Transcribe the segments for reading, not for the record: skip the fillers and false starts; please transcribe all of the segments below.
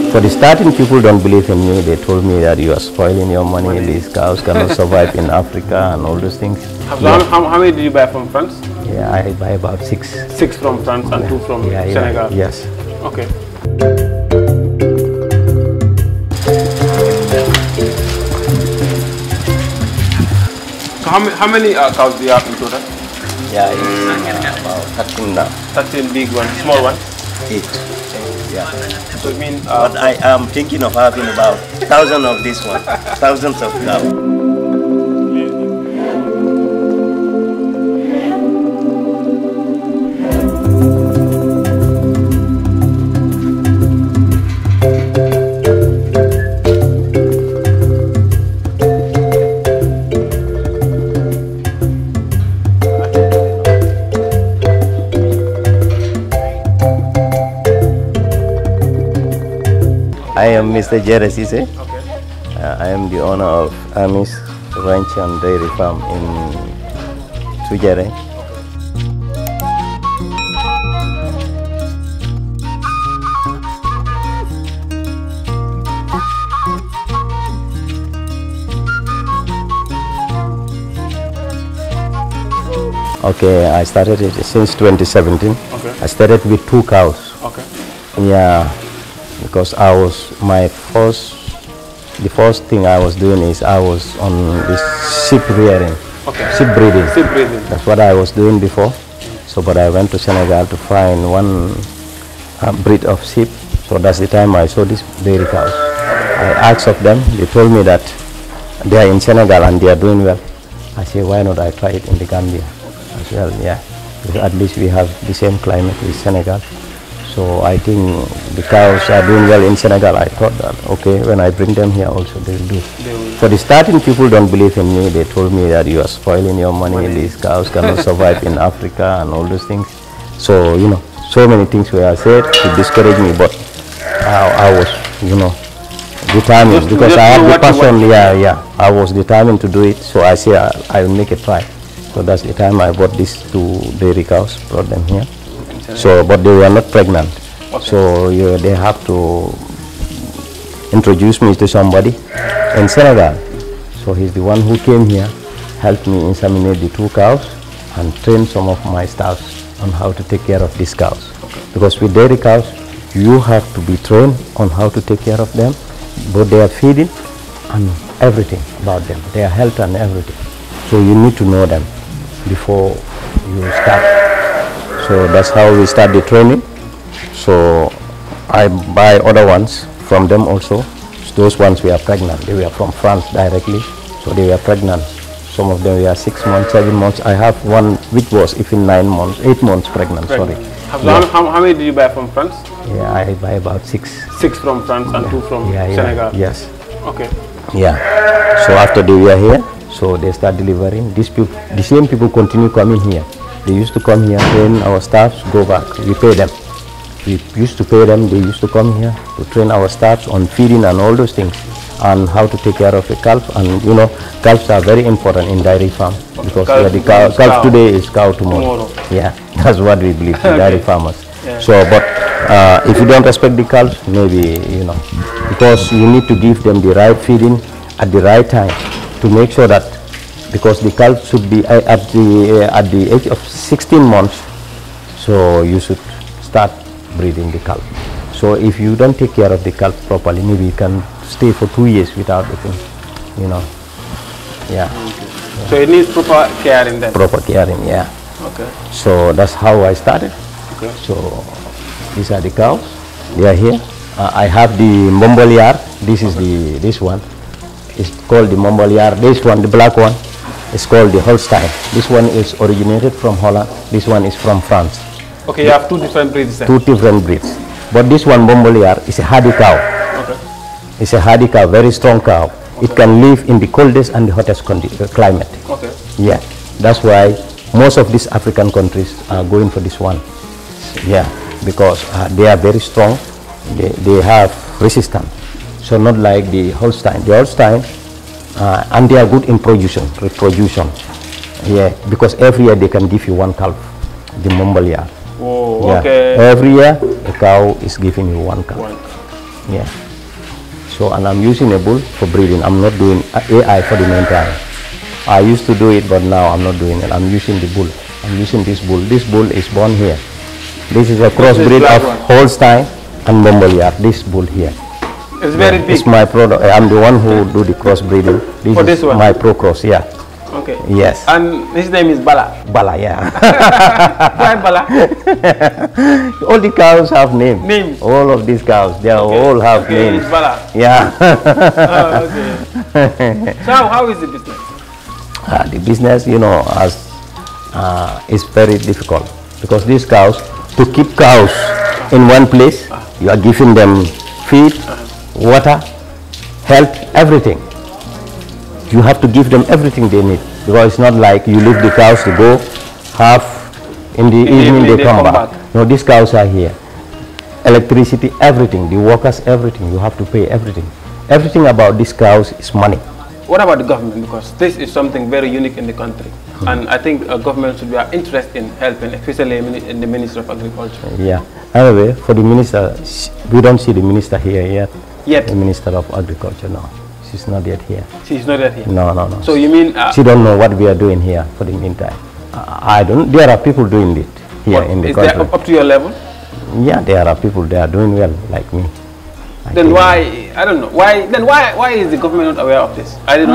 For the starting, people don't believe in me. They told me that you are spoiling your money. These cows cannot survive in Africa and all those things. How many did you buy from France? Yeah, I buy about 6. 6 from France and 2 from Senegal? Yes. Okay. So how many cows do you have in total? Yeah, it's about 13 now. 13 big ones, small ones? 8. Yeah. So it means... but I am thinking of having about 1,000 of this one. Thousands of cows. I am Mr. Jerry Sise. Okay. I am the owner of Amis Ranch and Dairy Farm in Tujere. Okay, I started it since 2017. Okay. I started with 2 cows. Okay. Yeah. Because the first thing I was doing is I was on this sheep rearing, sheep breeding. Sheep breeding. That's what I was doing before. So, but I went to Senegal to find one breed of sheep. So that's the time I saw these dairy cows. I asked of them. They told me that they are in Senegal and they are doing well. I said, why not I try it in the Gambia as well? Yeah, because at least we have the same climate with Senegal. So I think the cows are doing well in Senegal. I thought that, okay, when I bring them here also they will do. For the starting, people don't believe in me. They told me that you are spoiling your money. These cows cannot survive in Africa and all those things. So, you know, so many things were said to discourage me, but I was, you know, determined because I have the passion. I was determined to do it. So I say I will make a try. So that's the time I bought these 2 dairy cows, brought them here. So, but they were not pregnant. Okay. So they have to introduce me to somebody in Senegal. So he's the one who came here, helped me inseminate the 2 cows and train some of my staff on how to take care of these cows. Okay. Because with dairy cows, you have to be trained on how to take care of them, both their feeding and everything about them, their health and everything. So you need to know them before you start. So that's how we start the training. So I buy other ones from them also. Those ones were pregnant. They were from France directly. So they were pregnant. Some of them were 6 months, 7 months. I have one which was even 8 months pregnant. Sorry. How many did you buy from France? Yeah, I buy about 6. 6 from France and 2 from Senegal? Yes. Okay. Yeah. So after they were here, so they start delivering. These people, the same people continue coming here. They used to come here, train our staffs, go back. We pay them. We used to pay them. They used to come here to train our staffs on feeding and all those things, and how to take care of a calf. And you know, calves are very important in dairy farm because the calf today is cow tomorrow. Yeah, that's what we believe, the dairy farmers. Yeah. So, but if you don't respect the calves, maybe, you know, because you need to give them the right feeding at the right time to make sure that, because the calf should be at the age of 16 months, so you should start breeding the calf. So if you don't take care of the calf properly, maybe you can stay for 2 years without eating, you know. Yeah. So it needs proper caring then? Proper caring, yeah. Okay. So that's how I started. Okay. So these are the cows. They are here. I have the Montbéliard. This is this one. It's called the Montbéliard. This one, the black one, is called the Holstein. This one is originated from Holland. This one is from France. Okay, you have 2 different breeds then? 2 different breeds. But this one, Montbéliard, is a hardy cow. Okay. It's a hardy cow, very strong cow. Okay. It can live in the coldest and the hottest climate. Okay. Yeah, that's why most of these African countries are going for this one. Yeah, because they are very strong. They have resistance. So not like the Holstein. The Holstein, and they are good in reproduction. Yeah, because every year they can give you 1 calf, the Montbéliard. Oh, yeah. Okay. Every year a cow is giving you 1 calf. Yeah. So, and I'm using a bull for breeding. I'm not doing AI for the meantime. I used to do it, but now I'm not doing it. I'm using the bull. I'm using this bull. This bull is born here. This is a crossbreed of Holstein and Montbéliard. This bull here. It's very big. It's my product. I'm the one who do the crossbreeding. This is my pro cross. Yeah. Okay. Yes. And his name is Bala. Bala. Yeah. Why Bala? All the cows have names. Names. All of these cows, they all have names. It's Bala. Yeah. Oh, okay. So how is the business? The business, you know, is very difficult because these cows, to keep cows in one place, you are giving them feed, water, health, everything. You have to give them everything they need because it's not like you leave the cows to go half in the evening they come back. No, these cows are here. Electricity, everything, the workers, everything. You have to pay everything. Everything about these cows is money. What about the government? Because this is something very unique in the country. And I think government should be interested in helping, especially in the Ministry of Agriculture. Yeah. Anyway, for the minister, we don't see the minister here yet. Yet? The Minister of Agriculture, no. She's not yet here. She's not yet here? No, no, no. So you mean... she don't know what we are doing here for the meantime. I don't... There are people doing it here in the country. Is that up to your level? Yeah, there are people, they are doing well, like me. Then why, I don't know, why is the government not aware of this? I don't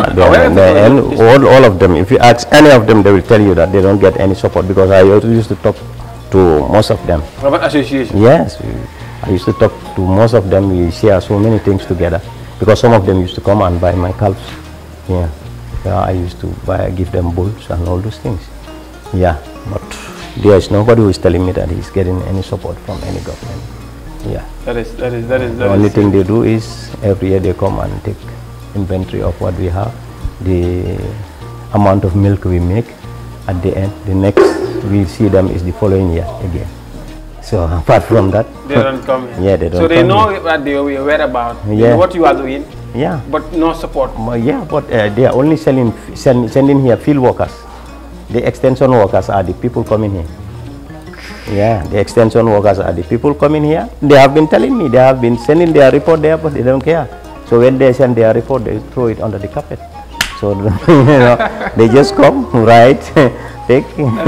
know. All of them, if you ask any of them, they will tell you that they don't get any support because I used to talk to most of them. From an association? Yes, I used to talk to most of them. We share so many things together because some of them used to come and buy my calves. Yeah, I used to give them bulls and all those things. Yeah, but there is nobody who is telling me that he's getting any support from any government. Yeah. The only thing they do is every year they come and take inventory of what we have, the amount of milk we make. At the end, the next we see them is the following year again. So apart from that, they don't come here. Yeah, they don't. So they know what they are aware about. Yeah. They know what you are doing. Yeah. But no support. Yeah, but they are only sending here field workers. The extension workers are the people coming here. Yeah, the extension workers are the people coming here. They have been telling me, they have been sending their report there, but they don't care. So when they send their report, they throw it under the carpet. So you know, they just come, write, take.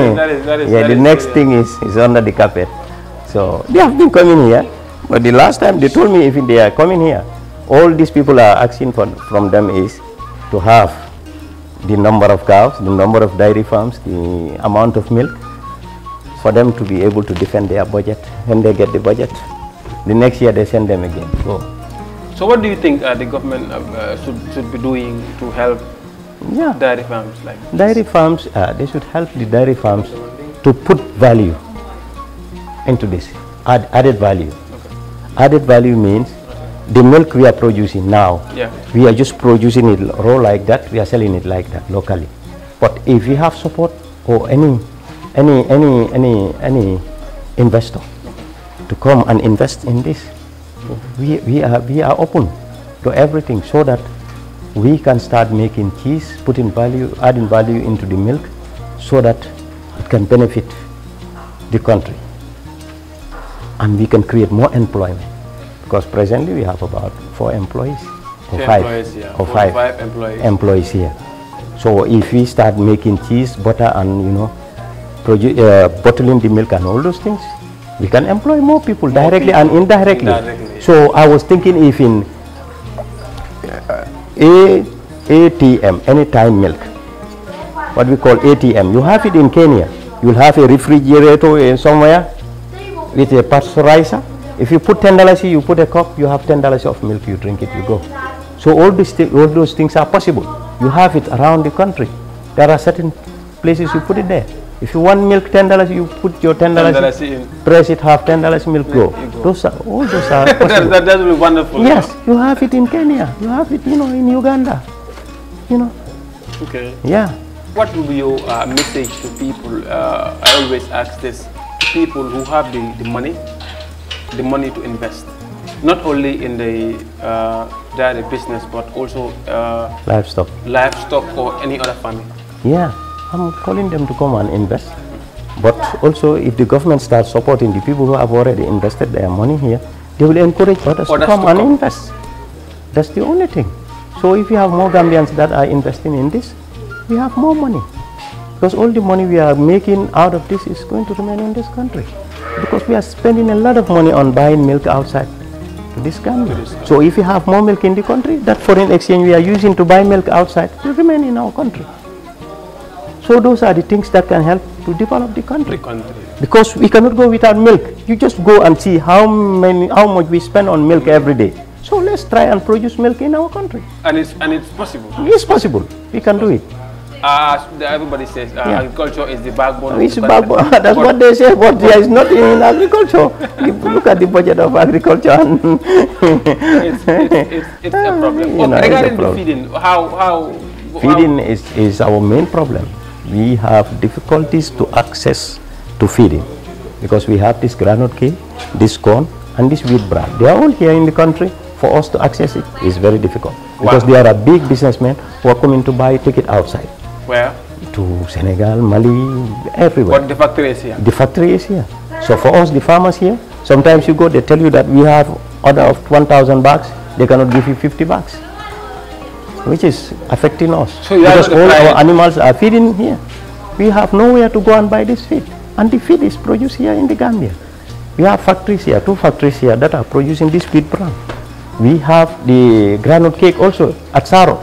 The next thing is under the carpet. So they have been coming here, but the last time they told me if they are coming here, all these people are asking from them is to have the number of cows, the number of dairy farms, the amount of milk, for them to be able to defend their budget. When they get the budget, the next year they send them again. So what do you think the government should be doing to help dairy farms? Dairy farms, they should help the dairy farms to put value into this, added value. Okay. Added value means the milk we are producing now, we are just producing it raw like that, we are selling it like that locally. But if we have support or any investor to come and invest in this, we are open to everything so that we can start making cheese, putting value, adding value into the milk so that it can benefit the country and we can create more employment, because presently we have about 4 employees or 5 employees here. So if we start making cheese, butter, and bottling the milk and all those things, we can employ more people directly and indirectly. So I was thinking if in ATM, anytime milk, what we call ATM, you have it in Kenya, you'll have a refrigerator somewhere with a pasteurizer. If you put $10, you put a cup, you have $10 of milk, you drink it, you go. So all those things are possible. You have it around the country. There are certain places you put it there. If you want milk $10, you put your $10 in, press it, half $10 milk go. All those are possible. That will be wonderful. Yes, you have it in Kenya, you have it, in Uganda, Okay. Yeah. What will be your message to people? I always ask this: people who have the money to invest, not only in the dairy business, but also livestock or any other farming. Yeah. I'm calling them to come and invest, but also if the government starts supporting the people who have already invested their money here, they will encourage others to come and invest. That's the only thing. So if you have more Gambians that are investing in this, we have more money. Because all the money we are making out of this is going to remain in this country. Because we are spending a lot of money on buying milk outside to this Gambia. So if you have more milk in the country, that foreign exchange we are using to buy milk outside will remain in our country. So those are the things that can help to develop the country. Because we cannot go without milk. You just go and see how much we spend on milk every day. So let's try and produce milk in our country. And it's possible. It's possible. We can do it. Everybody says agriculture is the backbone. It's backbone. That's what they say, but there is nothing in agriculture. Look at the budget of agriculture. And it's a problem. Regarding the feeding, feeding is our main problem. We have difficulties to access to feeding because we have this groundnut cake, this corn, and this wheat bran. They are all here in the country. For us to access it is very difficult because there are big businessmen who are coming to buy, take it outside. Where? To Senegal, Mali, everywhere. But the factory is here? The factory is here. So for us, the farmers here, sometimes you go, they tell you that we have order of 1,000 bags, they cannot give you 50 bags, which is affecting us. So because all our animals are feeding here. We have nowhere to go and buy this feed. And the feed is produced here in the Gambia. We have factories here, 2 factories here that are producing this wheat bran. We have the groundnut cake also at Saro.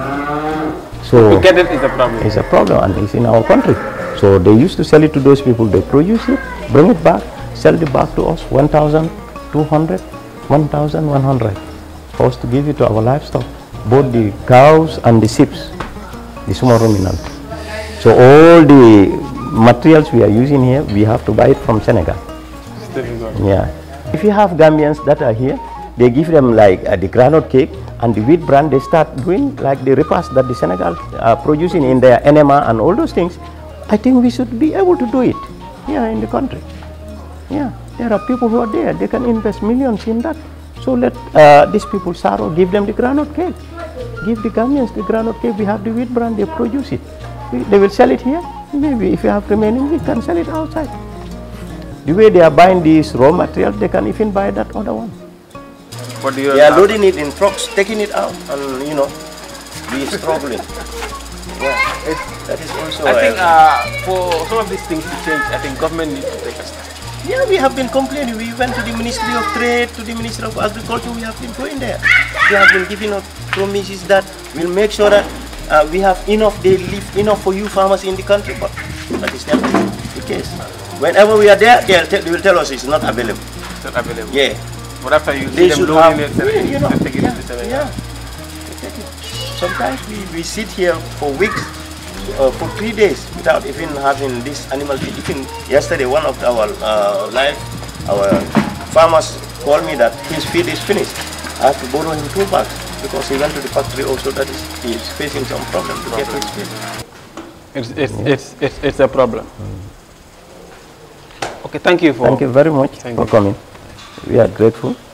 So to get it is a problem. It's a problem, and it's in our country. So they used to sell it to those people. They produce it, bring it back, sell it back to us 1,200, 1,100 for us to give it to our livestock, both the cows and the sheep, the small ruminant. So all the materials we are using here, we have to buy it from Senegal. It's difficult. Yeah. If you have Gambians that are here, they give them like the groundnut cake and the wheat bran. They start doing like the repast that the Senegal are producing in their enema and all those things. I think we should be able to do it here in the country. Yeah, there are people who are there. They can invest millions in that. So let these people, Saro, give them the groundnut cake. Give the Gambians the groundnut cake. We have the wheat bran. They produce it. They will sell it here. Maybe if you have remaining, we can sell it outside. The way they are buying these raw materials, they can even buy that other one. They are loading it in trucks, taking it out, and we are struggling. Yeah, that is also. I think for some of these things to change, I think government needs to take a step. Yeah, we have been complaining. We went to the Ministry of Trade, to the Ministry of Agriculture. We have been going there. We have been giving us promises that we'll make sure that we have enough. They leave enough for you farmers in the country, but that is never the case. Whenever we are there, they will tell us it's not available. It's not available. Yeah. But after you see them loading it, take it to Senegal. Yeah. Sometimes we sit here for weeks, for 3 days without even having this animal feed. Even yesterday, one of our farmers called me that his feed is finished. I have to borrow him 2 bags because he went to the factory also that he is facing some problem to get his feed. It's a problem. Okay, thank you very much for coming. We are grateful.